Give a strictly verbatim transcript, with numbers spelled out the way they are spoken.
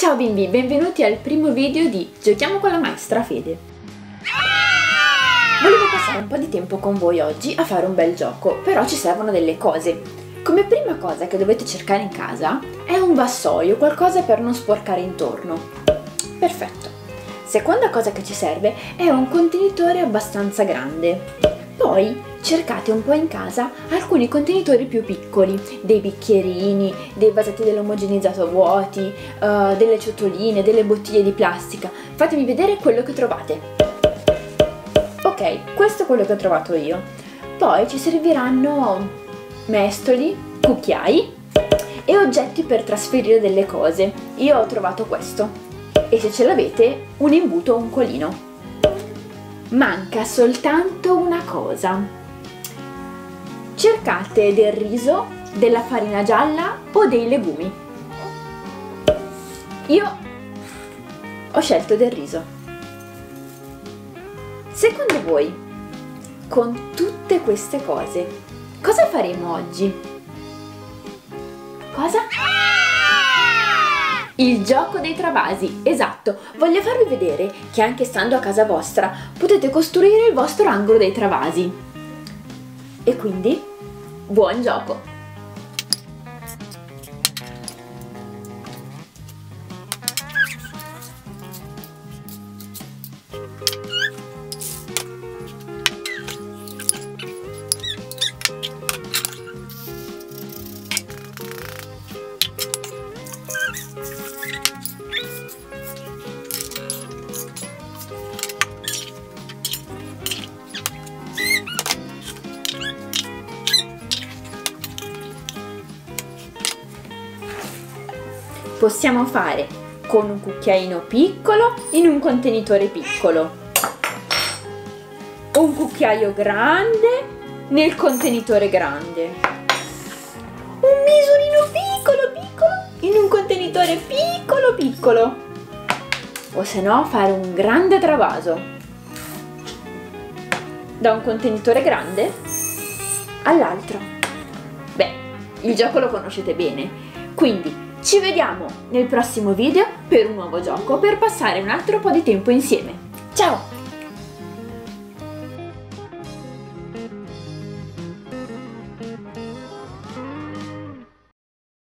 Ciao bimbi, benvenuti al primo video di Giochiamo con la maestra Fede. Volevo passare un po' di tempo con voi oggi a fare un bel gioco, però ci servono delle cose. Come prima cosa che dovete cercare in casa è un vassoio, qualcosa per non sporcare intorno. Perfetto. Seconda cosa che ci serve è un contenitore abbastanza grande. Poi cercate un po' in casa alcuni contenitori più piccoli, dei bicchierini, dei vasetti dell'omogenizzato vuoti, uh, delle ciotoline, delle bottiglie di plastica. Fatemi vedere quello che trovate. Ok, questo è quello che ho trovato io. Poi ci serviranno mestoli, cucchiai e oggetti per trasferire delle cose. Io ho trovato questo. E se ce l'avete, un imbuto o un colino. Manca soltanto una cosa. Cercate del riso, della farina gialla o dei legumi. Io ho scelto del riso. Secondo voi, con tutte queste cose, cosa faremo oggi? Cosa? Il gioco dei travasi, esatto. Voglio farvi vedere che anche stando a casa vostra potete costruire il vostro angolo dei travasi. E quindi, buon gioco! Possiamo fare con un cucchiaino piccolo in un contenitore piccolo, un cucchiaio grande nel contenitore grande, un misurino piccolo piccolo in un contenitore piccolo piccolo, o se no fare un grande travaso da un contenitore grande all'altro. Beh, il gioco lo conoscete bene, quindi ci vediamo nel prossimo video per un nuovo gioco per passare un altro po' di tempo insieme. Ciao!